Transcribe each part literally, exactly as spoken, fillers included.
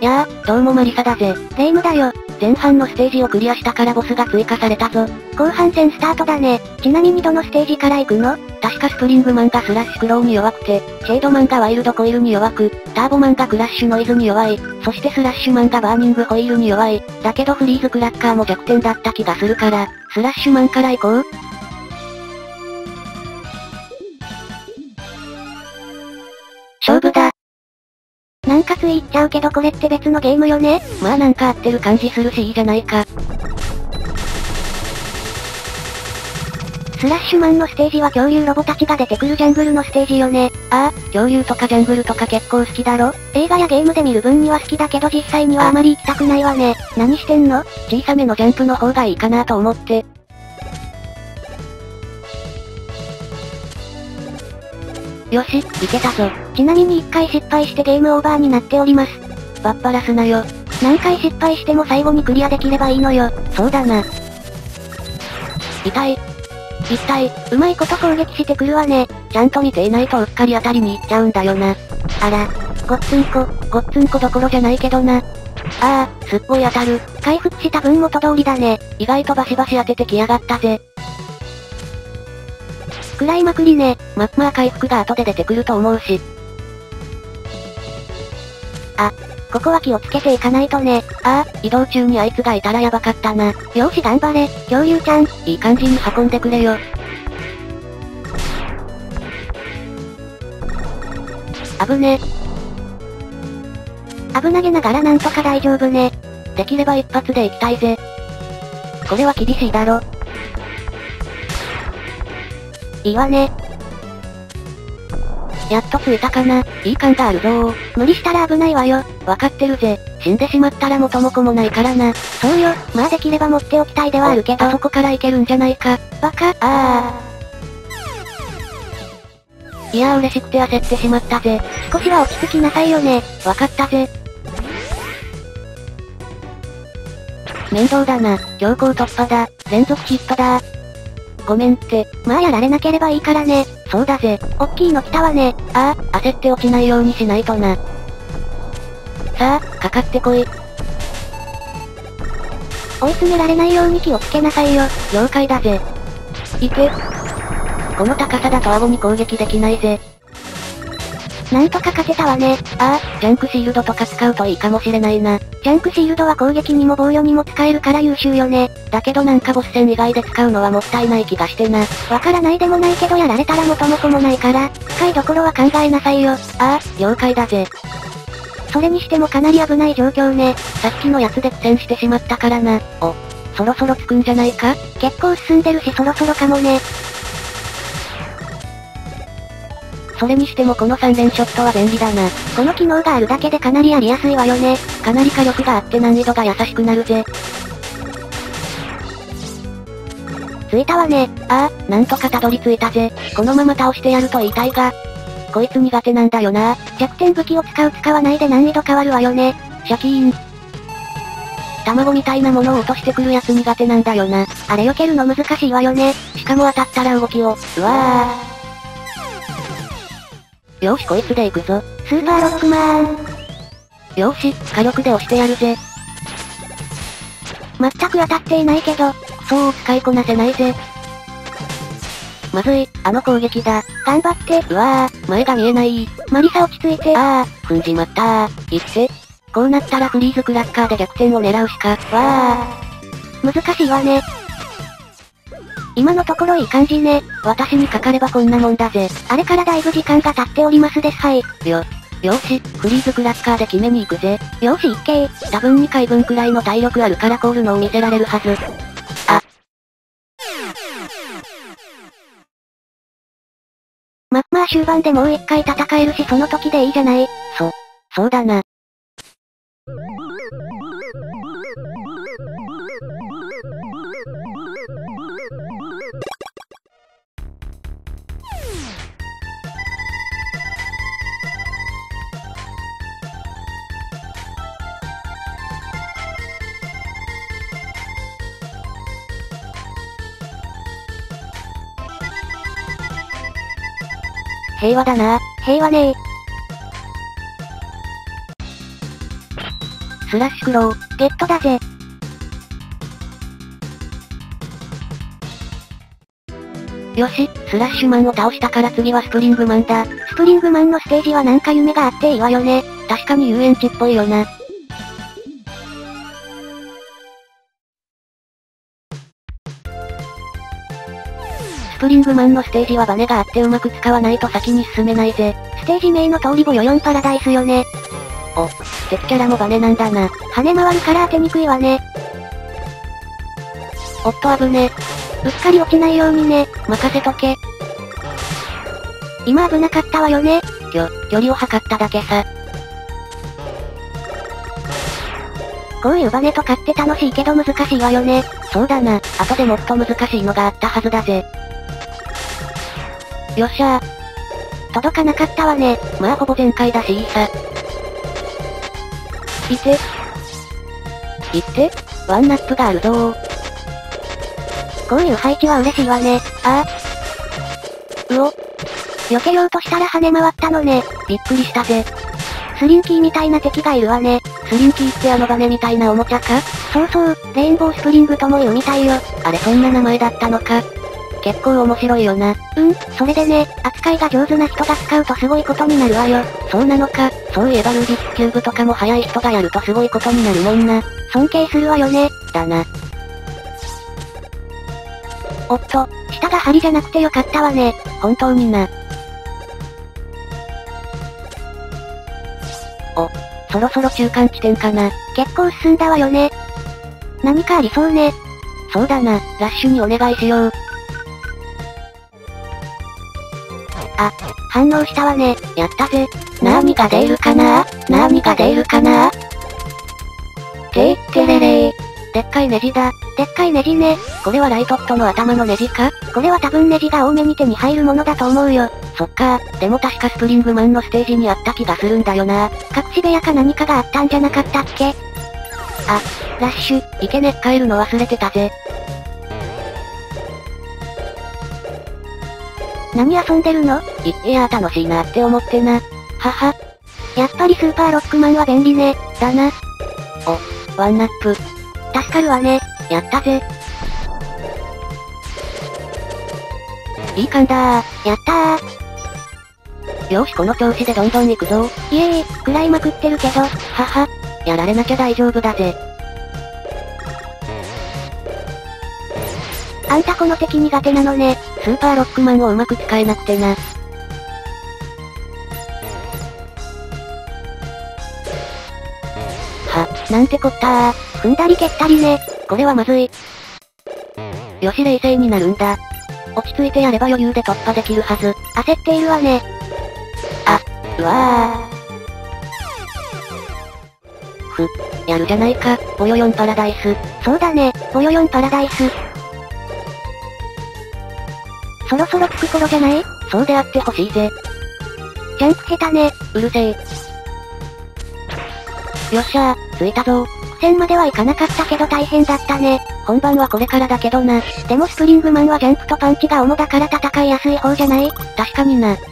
やあ、どうもマリサだぜ。 霊夢だよ。 前半のステージをクリアしたからボスが追加されたぞ。 後半戦スタートだね。ちなみにどのステージから行くの？ 確かスプリングマンがスラッシュクローに弱くて、シェードマンがワイルドコイルに弱く、ターボマンがクラッシュノイズに弱い、そしてスラッシュマンがバーニングホイールに弱い。だけどフリーズクラッカーも弱点だった気がするから、スラッシュマンから行こう。勝負だ。 なんかつい言っちゃうけどこれって別のゲームよね？ まあなんか合ってる感じするしいいじゃないか。 スラッシュマンのステージは恐竜ロボたちが出てくるジャングルのステージよね。 ああ、恐竜とかジャングルとか結構好きだろ？ 映画やゲームで見る分には好きだけど実際にはあまり行きたくないわね。何してんの？ 小さめのジャンプの方がいいかなと思って。よし、いけたぞ。 ちなみにいっかい失敗してゲームオーバーになっております。 バッパラすなよ。 何回失敗しても最後にクリアできればいいのよ。 そうだな。痛い。痛い。 うまいこと攻撃してくるわね。 ちゃんと見ていないとうっかり当たりに行っちゃうんだよな。 あら、ごっつんこ、 ごっつんこどころじゃないけどな。ああ、すっごい当たる。 回復した分元通りだね。 意外とバシバシ当ててきやがったぜ。 食らいまくりね。 ま、まあ回復が後で出てくると思うし。 あ、ここは気をつけていかないとね。 ああ、移動中にあいつがいたらやばかったな。 よーし頑張れ、恐竜ちゃん。 いい感じに運んでくれよ。危ね。 危なげながらなんとか大丈夫ね。 できれば一発で行きたいぜ。これは厳しいだろ。 いいわね。 やっと着いたかな。いい感があるぞー。 無理したら危ないわよ。 わかってるぜ。死んでしまったら元も子もないからな。 そうよ。まあできれば持っておきたいではあるけど。 あそこから行けるんじゃないか。 バカ。ああー。いやー嬉しくて焦ってしまったぜ。 少しは落ち着きなさいよね。 わかったぜ。面倒だな。強行突破だ。連続ヒットだ。ごめんって。 まあやられなければいいからね。 そうだぜ。 おっきいの来たわね。 ああ、焦って落ちないようにしないとな。さあ、かかってこい。 追い詰められないように気をつけなさいよ。 了解だぜ。いけ。この高さだと顎に攻撃できないぜ。 なんとか勝てたわね。 ああ、ジャンクシールドとか使うといいかもしれないな。 ジャンクシールドは攻撃にも防御にも使えるから優秀よね。 だけどなんかボス戦以外で使うのはもったいない気がしてな。 わからないでもないけどやられたら元も子もないから、使いどころは考えなさいよ。ああ、了解だぜ。 それにしてもかなり危ない状況ね。 さっきのやつで苦戦してしまったからな。お、そろそろ着くんじゃないか？ 結構進んでるしそろそろかもね。 それにしてもこのさん連ショットは便利だな。 この機能があるだけでかなりやりやすいわよね。 かなり火力があって難易度が優しくなるぜ。 着いたわね。 ああ、なんとかたどり着いたぜ。このまま倒してやると言いたいが、こいつ苦手なんだよな。 弱点武器を使う使わないで難易度変わるわよね。 シャキーン。卵みたいなものを落としてくるやつ苦手なんだよな。 あれ避けるの難しいわよね。 しかも当たったら動きを、うわー。よーしこいつで行くぞ。 スーパーロックマン。 よーし、火力で押してやるぜ。 全く当たっていないけど、 そう使いこなせないぜ。まずい、あの攻撃だ。 頑張って。 うわー、前が見えない。 マリサ落ち着いて。 あー、踏んじまったー。いって。こうなったらフリーズクラッカーで逆転を狙うしか。 わー。難しいわね。今のところいい感じね。 私にかかればこんなもんだぜ。 あれからだいぶ時間が経っておりますですはい。 よ。よーし、フリーズクラッカーで決めに行くぜ。 よーし、いっけー。 多分にかいぶんくらいの体力あるからコールのを見せられるはず。あ。 ま、まあ終盤でもう一回戦えるしその時でいいじゃない。 そ、そうだな。平和だな。 平和ねー。 スラッシュクロー。 ゲットだぜ。 よし、スラッシュマンを倒したから次はスプリングマンだ。 スプリングマンのステージはなんか夢があっていいわよね。 確かに遊園地っぽいよな。スプリングマンのステージはバネがあってうまく使わないと先に進めないぜ。 ステージ名の通りボヨヨンパラダイスよね。 お、敵キャラもバネなんだな。 跳ね回るから当てにくいわね。 おっと危ね。 うっかり落ちないようにね。 任せとけ。 今危なかったわよね。 きょ、距離を測っただけさ。 こういうバネとかって楽しいけど難しいわよね。 そうだな、後でもっと難しいのがあったはずだぜ。よっしゃー。 届かなかったわね。 まあほぼ全開だしいいさ。いて。いって、ワンナップがあるぞー。 こういう配置は嬉しいわね。 ああ。うお。 避けようとしたら跳ね回ったのね。 びっくりしたぜ。 スリンキーみたいな敵がいるわね。 スリンキーってあのバネみたいなおもちゃか？ そうそう、レインボースプリングとも言うみたいよ。 あれそんな名前だったのか。結構面白いよな。 うん、それでね、扱いが上手な人が使うとすごいことになるわよ。 そうなのか、そういえばルービックキューブとかも早い人がやるとすごいことになるもんな。 尊敬するわよね。 だな。 おっと、下が針じゃなくてよかったわね。 本当にな。お、そろそろ中間地点かな。 結構進んだわよね。何かありそうね。 そうだな、ラッシュにお願いしよう。 あ、反応したわね。 やったぜ。なーにが出るかなーなーにが出るかなーてーってれれー。でっかいネジだ。 でっかいネジね。 これはライトットの頭のネジか？ これは多分ネジが多めに手に入るものだと思うよ。 そっかー、でも確かスプリングマンのステージにあった気がするんだよなー。 隠し部屋か何かがあったんじゃなかったっけ？ あ、ラッシュ、いけねっ帰るの忘れてたぜ。 何遊んでるの？ い、いやー楽しいなーって思ってな。はは。 やっぱりスーパーロックマンは便利ね。 だな。お、ワンナップ。 助かるわね。 やったぜ。いい感だー。 やったー。よーしこの調子でどんどん行くぞ。 いえいえ、食らいまくってるけど。はは。やられなきゃ大丈夫だぜ。 あんたこの敵苦手なのね。 スーパーロックマンをうまく使えなくてな。は、なんてこったー。 踏んだり蹴ったりね。 これはまずい。よし冷静になるんだ。落ち着いてやれば余裕で突破できるはず。 焦っているわね。 あ、うわー。ふ、やるじゃないか、ボヨヨンパラダイス。 そうだね、ボヨヨンパラダイス。そろそろつく頃じゃない？ そうであってほしいぜ。 ジャンプ下手ね。 うるせえ。よっしゃー、着いたぞー。 苦戦まではいかなかったけど大変だったね。 本番はこれからだけどな。 でもスプリングマンはジャンプとパンチが主だから戦いやすい方じゃない？ 確かにな。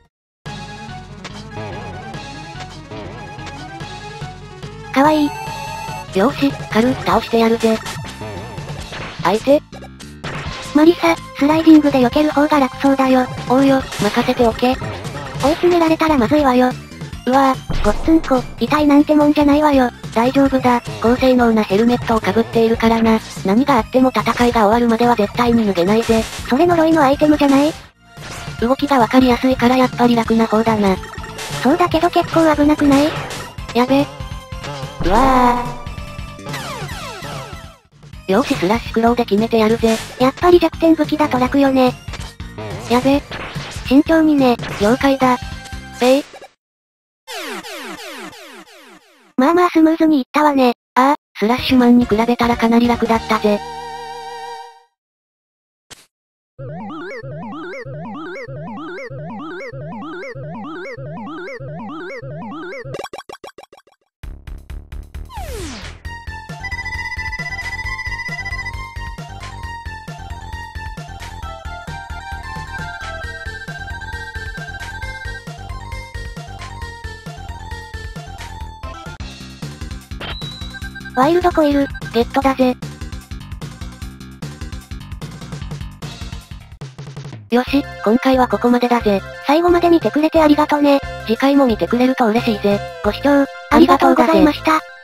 かわいい。 よーし、軽く倒してやるぜ。相手？ マリサ、スライディングで避ける方が楽そうだよ。 おうよ、任せておけ。 追い詰められたらまずいわよ。 うわぁ、 ごっつんこ、痛いなんてもんじゃないわよ。 大丈夫だ、高性能なヘルメットをかぶっているからな。何があっても戦いが終わるまでは絶対に脱げないぜ。 それ呪いのアイテムじゃない？ 動きがわかりやすいからやっぱり楽な方だな。 そうだけど結構危なくない？ やべ。うわぁ。よーしスラッシュクローで決めてやるぜ。 やっぱり弱点武器だと楽よね。 やべ。 慎重にね。 了解だ。えい。 まあまあスムーズにいったわね。 ああ、スラッシュマンに比べたらかなり楽だったぜ。 ワイルドコイル、 ゲットだぜ。よし、今回はここまでだぜ。 最後まで見てくれてありがとね。 次回も見てくれると嬉しいぜ。ご視聴、 ありがとうございました。